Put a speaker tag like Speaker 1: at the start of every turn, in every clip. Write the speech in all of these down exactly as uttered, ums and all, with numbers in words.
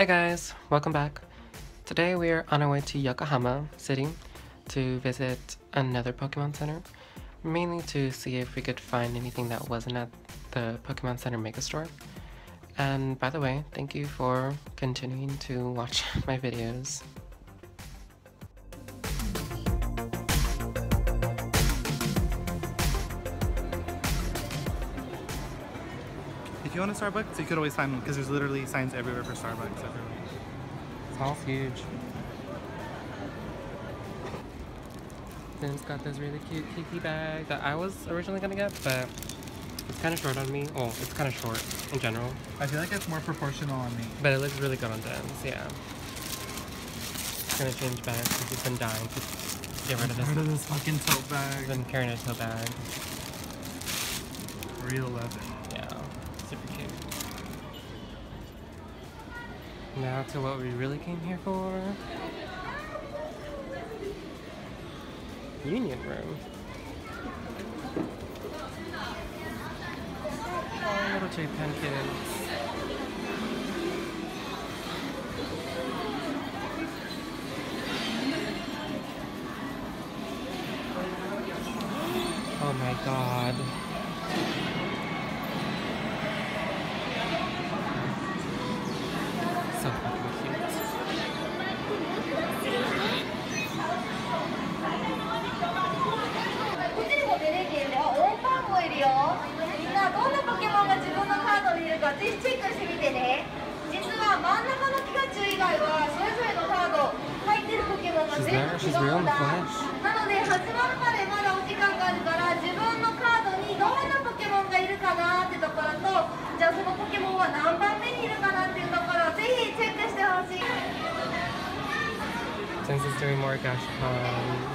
Speaker 1: Hey guys, welcome back. Today we are on our way to Yokohama City to visit another Pokemon Center, mainly to see if we could find anything that wasn't at the Pokemon Center Megastore. And by the way, thank you for continuing to watch my videos.
Speaker 2: If you want a Starbucks, you could always find one because there's literally signs everywhere for Starbucks. Everywhere.
Speaker 1: It's all huge. Then it's got this really cute Kiki bag that I was originally gonna get, but it's kind of short on me. Oh, it's kind of short in general.
Speaker 2: I feel like it's more proportional on me.
Speaker 1: But it looks really good on Dens, yeah. It's gonna change bags because he's been dying to get rid of this.
Speaker 2: Get rid of this fucking tote bag.
Speaker 1: He's been carrying a tote bag.
Speaker 2: Real leather.
Speaker 1: Yeah, super cute. Now to what we really came here for. Union room. Oh, little J-Pen kids. Oh my god. So fucking cute. She's there, she's real in the flesh. Since it's doing more Gashapons.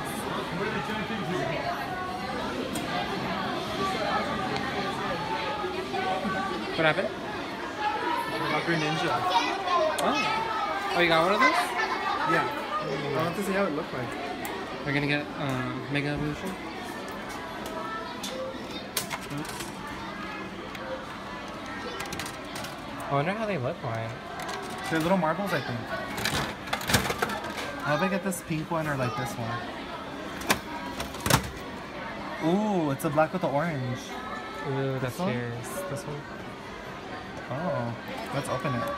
Speaker 1: What happened?
Speaker 2: Green Ninja.
Speaker 1: Oh. Oh, you got one of those?
Speaker 2: Yeah. I want to see how it looked like.
Speaker 1: We're gonna get um, Mega Evolution. Oops. I wonder how they look like.
Speaker 2: They're little marbles, I think. How if I get this pink one or like this one? Ooh, it's a black with the orange.
Speaker 1: Ooh, that's
Speaker 2: This one?
Speaker 1: fierce. This one?
Speaker 2: Oh, let's open it.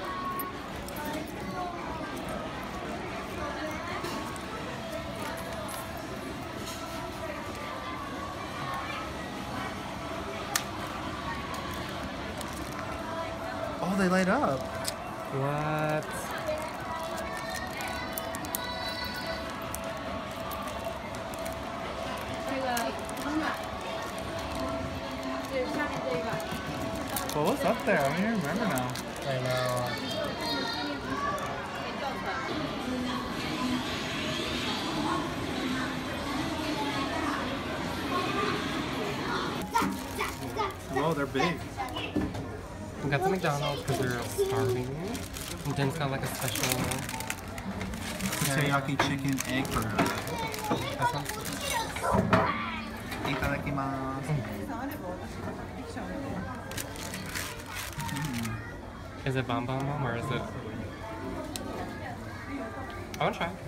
Speaker 2: Oh, they light up.
Speaker 1: What?
Speaker 2: Well, what's up there? I don't even remember now.
Speaker 1: I know.
Speaker 2: Whoa, they're big.
Speaker 1: We got the McDonald's because they're starving. And Jen's got like a special
Speaker 2: Teriyaki chicken egg burger.
Speaker 1: That sounds
Speaker 2: Itadakimasu. Mm.
Speaker 1: Is it Bomb Bomb Bomb or is it? I want to try.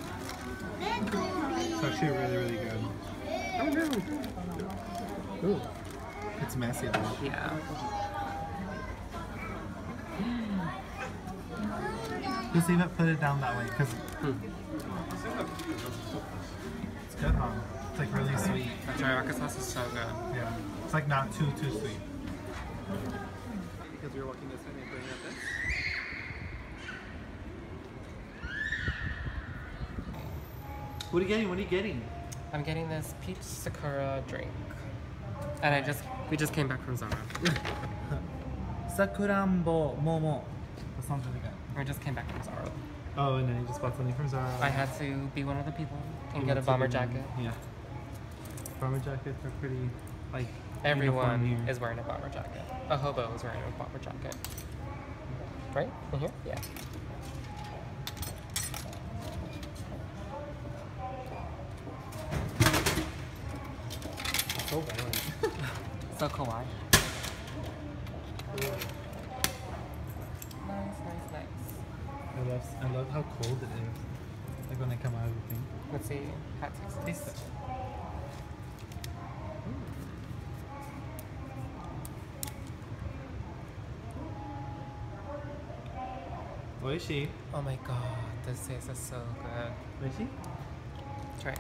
Speaker 2: It's actually really, really good.
Speaker 1: Oh no. Ooh.
Speaker 2: It's messy though.
Speaker 1: Yeah.
Speaker 2: Just even put it down that way, because
Speaker 1: Hmm.
Speaker 2: it's good, huh? It's like really sweet.
Speaker 1: That teriyaki sauce is so good.
Speaker 2: Yeah. It's like not too, too sweet. Because you're walking this way and putting at this. What are you getting? What are you getting?
Speaker 1: I'm getting this peach sakura drink. And I just, we just came back from Zara.
Speaker 2: Sakurambo Momo. That sounds really good.
Speaker 1: I just came back from Zara.
Speaker 2: Oh, and then you just bought something from Zara.
Speaker 1: I had to be one of the people and
Speaker 2: You
Speaker 1: get a
Speaker 2: need to
Speaker 1: bomber
Speaker 2: be-
Speaker 1: jacket.
Speaker 2: Yeah. Bomber jackets are pretty, like,
Speaker 1: Everyone
Speaker 2: uniform here.
Speaker 1: is wearing a bomber jacket. A hobo is wearing a bomber jacket. Right? In here? Yeah. So warm. So kawaii. Nice, nice, nice.
Speaker 2: love I love how cold it is. Like when I come out of the thing.
Speaker 1: Let's see. How it tastes. Taste it.
Speaker 2: Oishi.
Speaker 1: Oh my god, this tastes is so good.
Speaker 2: Oishi?
Speaker 1: Try it.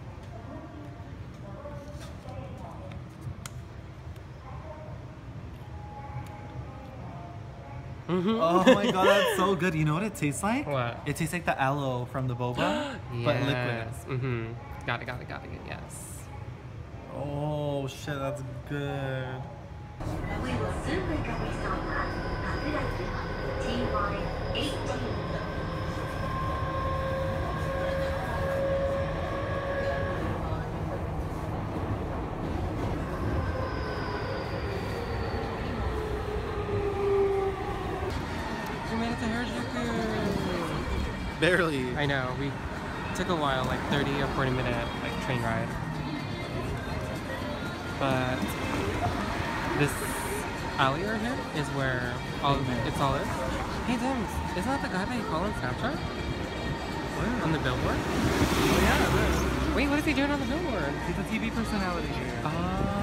Speaker 1: Mm-hmm.
Speaker 2: Oh my god, that's so good. You know what it tastes like?
Speaker 1: What?
Speaker 2: It tastes like the aloe from the boba, but liquid.
Speaker 1: Mm-hmm. Got it, got it, got it. Yes.
Speaker 2: Oh shit, that's good.
Speaker 3: We will soon make a restart at Kakuraki T Y eighteen.
Speaker 1: We made it to Harajuku.
Speaker 2: Barely.
Speaker 1: I know. We took a while, like thirty or forty minute like train ride. But this alley right here is where all it's all is. Hey Dims, isn't that the guy that you call on Snapchat?
Speaker 2: Where?
Speaker 1: On the billboard?
Speaker 2: Oh yeah, this.
Speaker 1: Wait, what is he doing on the billboard?
Speaker 2: He's a T V personality here.
Speaker 1: Oh.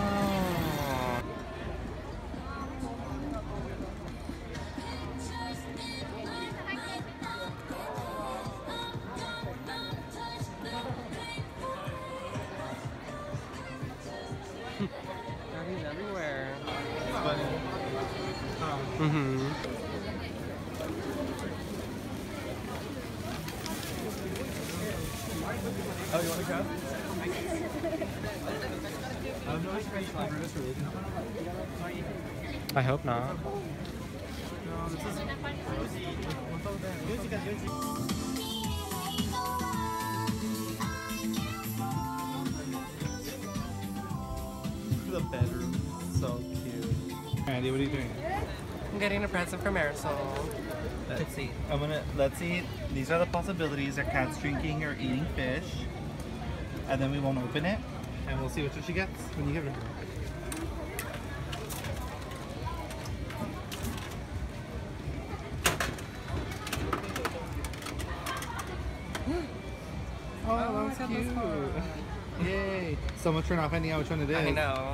Speaker 1: He's everywhere.
Speaker 2: It's funny. Um,
Speaker 1: Mm-hmm.
Speaker 2: oh, you want to go? I have no experience with British religion.
Speaker 1: I hope not.
Speaker 2: No, this is what's over there? The bedroom, so cute. Randy, what are you doing?
Speaker 1: I'm getting a present from Marisol.
Speaker 2: Let's see. I'm gonna let's see. These are the possibilities. Are cats drinking or eating fish? And then we won't open it, and we'll see which one she gets when you give it to her. Oh,
Speaker 1: Oh,
Speaker 2: that's
Speaker 1: I got this
Speaker 2: cute.
Speaker 1: one.
Speaker 2: Yay. So much for not finding out which one it is.
Speaker 1: I know.